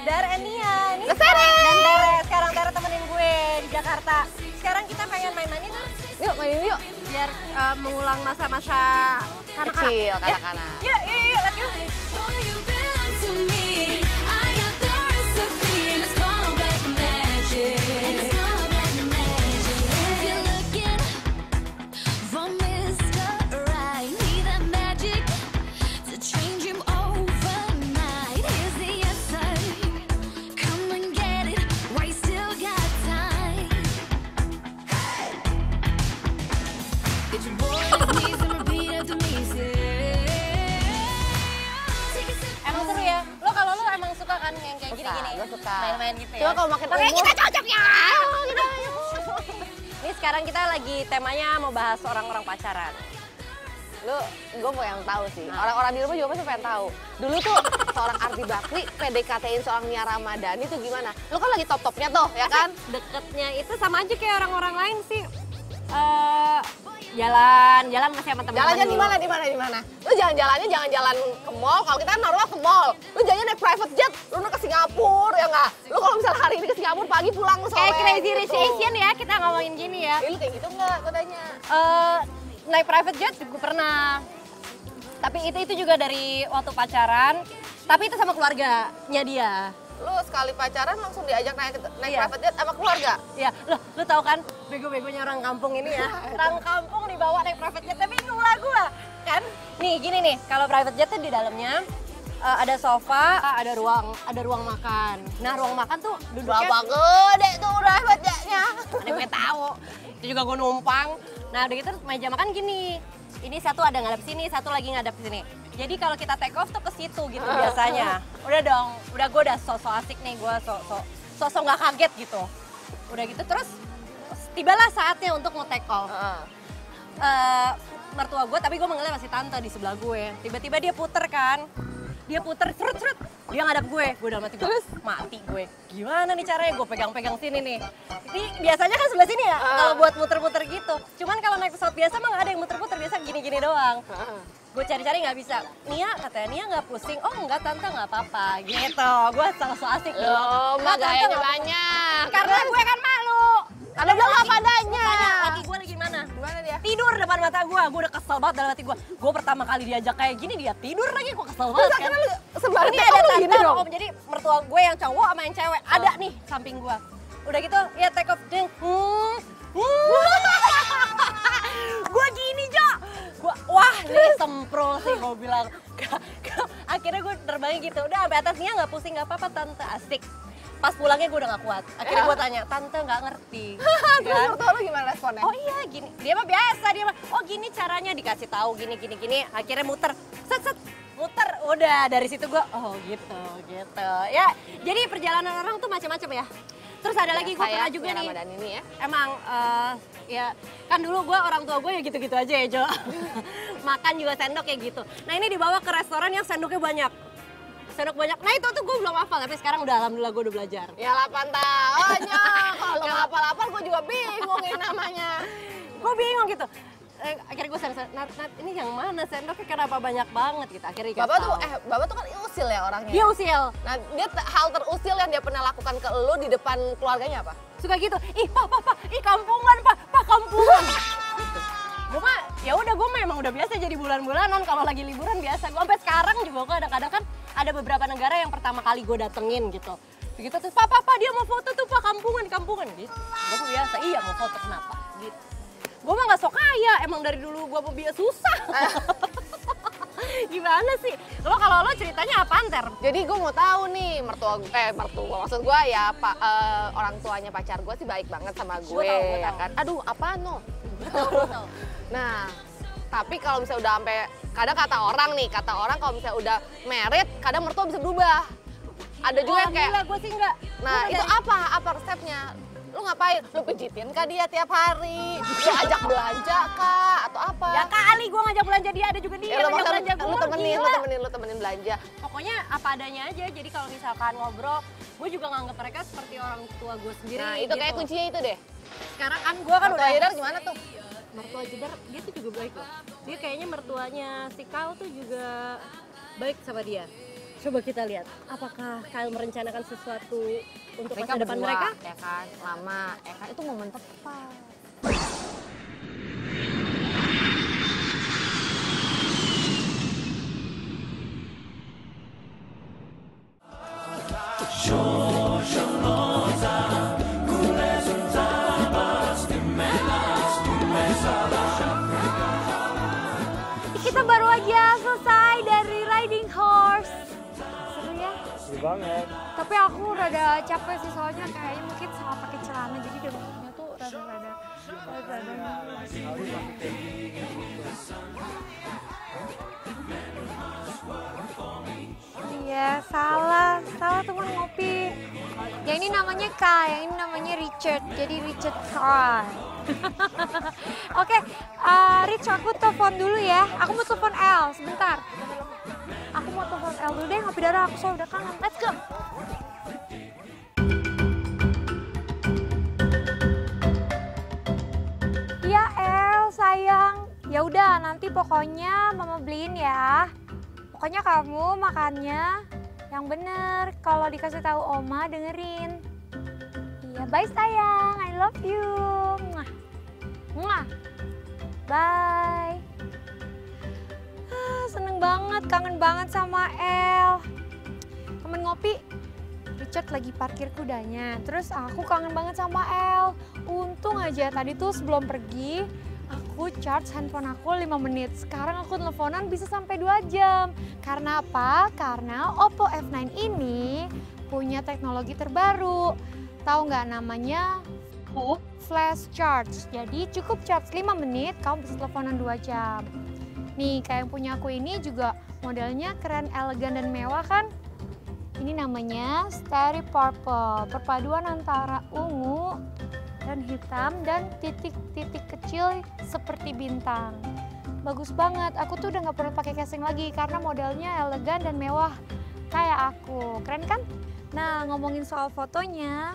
Dar and Nia. Ini Tere. dan Tere. Sekarang Tere temenin gue di Jakarta. Sekarang kita pengen main-main itu. Yuk main yuk. Biar mengulang masa-masa kanak-kanak. Kecil, kanak-kanak. Yuk, let's go. Emang seru ya? Lo kalau lo emang suka kan yang kayak gini-gini? Gue suka. Main-main gitu ya? Cuma kalau makin Makanya umur, kita cocok ya! Ini sekarang kita lagi temanya mau bahas orang-orang pacaran. gue mau yang tahu sih. Orang-orang di rumah juga pasti pengen tahu. Dulu tuh seorang Ardi Bakri PDKT-in seorang Nia Ramadhani tuh gimana? Lu kan lagi top-topnya tuh, ya kan? Deketnya itu sama aja kayak orang-orang lain sih. Jalan masih sama teman-teman. Jalannya dulu. di mana? Lu jalan-jalannya jangan jalan ke mall. Kalau kita kan normal ke mall. Lu jalannya naik private jet, lu ke Singapura ya nggak? Lu kalau misalnya hari ini ke Singapura pagi pulang sore. Kayak Crazy Rich gitu. Asian ya, kita ngomongin gini ya. Lu kayak gitu nggak katanya? Naik private jet juga pernah. Tapi itu juga dari waktu pacaran. Tapi itu sama keluarganya dia. Lu sekali pacaran langsung diajak naik Iya. private jet sama keluarga? Ya, lu tahu kan bego-begonya orang kampung ini ya. Orang kampung dibawa naik private jet, tapi bingung lah gua. Kan? Nih, gini nih, kalau private jet tuh di dalamnya ada sofa, ada ruang makan. Nah, ruang makan tuh duduknya Berapa gede tuh private jetnya? ada gue tahu. Itu juga gue numpang. Nah, udah gitu meja makan gini. Ini satu ada ngadep sini, satu lagi ngadep sini. Jadi kalau kita take off tuh ke situ gitu biasanya. Udah dong, gue udah so asik nih, gue so nggak kaget gitu. Udah gitu terus tibalah saatnya untuk mau take off. Mertua gue, tapi gue manggilnya masih tante di sebelah gue. Tiba-tiba dia puter kan, serut, dia ngadap gue dalam hati gue, terus mati gue. Gimana nih caranya, gue pegang-pegang sini nih. Ini biasanya kan sebelah sini ya, kalau buat muter-muter gitu. Cuman kalau naik pesawat biasa mah nggak ada yang muter-muter, biasa gini-gini doang. Gue cari-cari nggak bisa. Nia katanya, Nia nggak pusing. Oh enggak tante, nggak apa-apa gitu. Gue so asik dong. Oh, Nggak, mah tante, gayanya nggak apa-apa. banyak. Karena gue kan malu. Ada bilang apa adanya. Laki gue lagi mana? Gimana dia? Tidur depan mata gue udah kesel banget dalam hati gue. Gue pertama kali diajak kayak gini, dia tidur lagi, gue kesel banget kan. Sebaliknya Ini ada gini tante, dong. om, jadi mertua gue yang cowok sama yang cewek ada nih samping gue. Udah gitu, ya take off, ding. Gue gini, Jo. Wah, nih semprol sih gue bilang. Akhirnya gue terbangin gitu, udah sampai atasnya nggak pusing, nggak apa-apa tante, asik. Pas pulangnya gue udah gak kuat. Akhirnya gue tanya, tante nggak ngerti. Terus mertua lu gimana responnya? Oh iya gini, dia mah biasa, dia mah oh gini caranya, dikasih tahu gini. Akhirnya muter, set, muter. Udah dari situ gue, oh gitu. Ya, jadi perjalanan orang tuh macam-macam ya. Terus ada lagi gue pernah juga nih. Ramadan ini ya. Emang ya kan dulu gue orang tua gue ya gitu-gitu aja ya Jo. Makan juga sendok kayak gitu. Nah ini dibawa ke restoran yang sendoknya banyak. Nah itu tuh gue belum hafal, tapi sekarang udah alhamdulillah gue udah belajar. Ya 8 tahunnya. Kalau nggak hafal-hafal gue juga bingung ini namanya. Gue bingung gitu. Akhirnya gue sadar, Nat, ini yang mana sendoknya kenapa banyak banget gitu. Akhirnya dikasih tahu. Bapak tuh kan usil ya orangnya. Dia usil. Nah, dia hal terusil yang dia pernah lakukan ke lu di depan keluarganya apa? Suka gitu. Ih, Pak, kampungan, Pak, kampungan. Gitu. Gue mah ya udah, gue memang udah biasa jadi bulan-bulanan kalau lagi liburan biasa. Gue sampai sekarang juga gue kadang-kadang kan ada beberapa negara yang pertama kali gue datengin gitu. Begitu terus, Pak, dia mau foto tuh, Pak, kampungan gitu. Gue biasa, iya mau foto kenapa? Gitu. Gue mah gak sok kaya, emang dari dulu gue biasa susah. Gimana sih? Kalau lo ceritanya apaan, Ter? Jadi gue mau tahu nih, mertua maksud gue ya orang tuanya pacar gue sih baik banget sama gue, Gua ya tahu. kan. Aduh, apaan no? Betul. Nah, tapi kalau misalnya udah sampai kadang kata orang kalau misalnya udah married, kadang mertua bisa berubah. Ada juga yang kayak, gila, gue sih enggak. nah itu apa resepnya? Lu ngapain? Lu pijitin kah dia tiap hari? Lu ajak belanja kah? Atau apa? Ya kali gue ngajak belanja dia, ada juga dia Ya, ngajak belanja gue. lu temenin belanja. Pokoknya apa adanya aja, jadi kalau misalkan ngobrol, gue juga nganggap mereka seperti orang tua gue sendiri. Nah, itu gitu. kayak kuncinya itu deh. Sekarang kan gue kan Mertua udah... Jedar gimana tuh? Mertua Jedar, dia tuh juga baik loh. Dia kayaknya mertuanya si Kau tuh juga baik sama dia. Coba kita lihat, apakah Kyle merencanakan sesuatu untuk Mereka masa depan berdua, mereka? ya kan, lama, ya kan, itu momen tepat. Kita baru aja selesai dari riding horse. Seru ya? Seru banget. Tapi aku rada capek sih soalnya kayaknya mungkin salah pakai celana jadi dengkulnya tuh rada-rada. Iya, salah teman ngopi. Yang ini namanya Kai, yang ini namanya Richard. Jadi Richard Kai. Oke, Rich, aku telepon dulu ya. Aku mau telepon L sebentar. Aku mau telepon L dulu deh, ngopi darah aku soalnya udah kangen. Let's go. Iya El, sayang. Ya udah, nanti pokoknya Mama beliin ya. Pokoknya kamu makannya yang bener. Kalau dikasih tahu Oma dengerin. Iya, bye sayang. I love you. Mwah. Mwah. Bye. Seneng banget, kangen banget sama El. Temen ngopi. Richard lagi parkir kudanya. Terus aku kangen banget sama El. Untung aja tadi tuh sebelum pergi, aku charge handphone aku 5 menit. Sekarang aku teleponan bisa sampai 2 jam. Karena apa? Karena Oppo F9 ini punya teknologi terbaru. Tahu nggak namanya? Flash charge. Jadi cukup charge 5 menit, kamu bisa teleponan 2 jam. Nih, kayak yang punya aku ini juga modelnya keren, elegan, dan mewah kan? Ini namanya Starry Purple, perpaduan antara ungu dan hitam dan titik-titik kecil seperti bintang. Bagus banget, aku tuh udah nggak perlu pakai casing lagi karena modelnya elegan dan mewah kayak aku. Keren kan? Nah, ngomongin soal fotonya,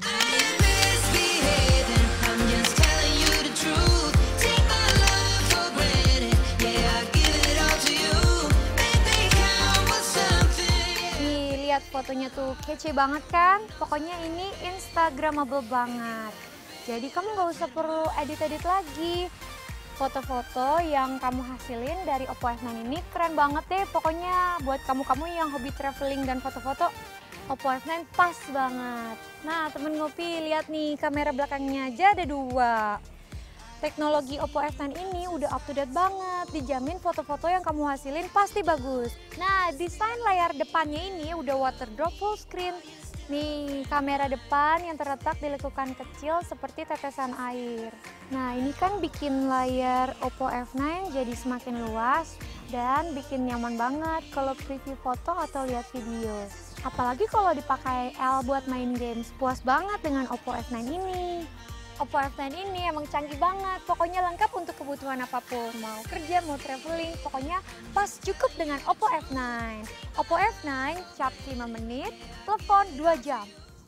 nih lihat fotonya tuh kece banget kan? Pokoknya ini instagramable banget. Jadi kamu nggak usah perlu edit-edit lagi. Foto-foto yang kamu hasilin dari Oppo F9 ini keren banget deh. Pokoknya buat kamu-kamu yang hobi traveling dan foto-foto, Oppo F9 pas banget. Nah, temen ngopi, lihat nih kamera belakangnya aja ada 2. Teknologi Oppo F9 ini udah up to date banget. Dijamin foto-foto yang kamu hasilin pasti bagus. Nah, desain layar depannya ini udah water drop full screen. Nih, kamera depan yang terletak di lekukan kecil seperti tetesan air. Nah, ini kan bikin layar Oppo F9 jadi semakin luas dan bikin nyaman banget kalau preview foto atau lihat video. Apalagi kalau dipakai L buat main games, puas banget dengan Oppo F9 ini. Oppo F9 ini emang canggih banget, pokoknya lengkap untuk kebutuhan apapun. Mau kerja, mau traveling, pokoknya pas cukup dengan Oppo F9. Oppo F9, charge 5 menit, telepon 2 jam.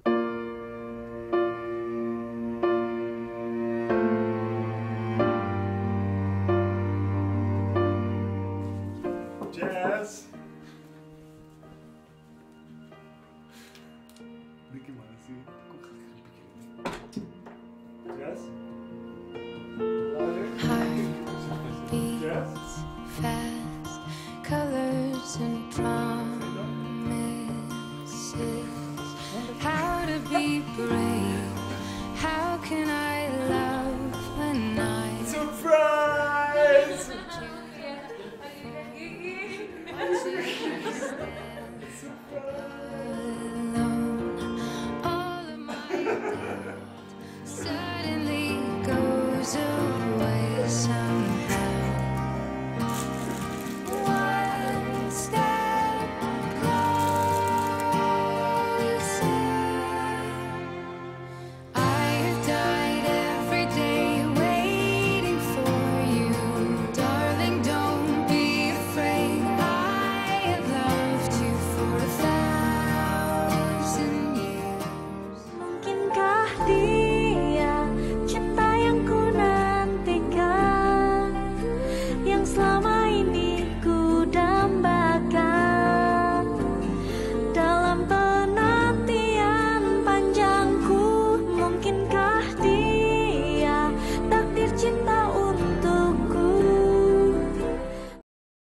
Jess. Ini gimana sih?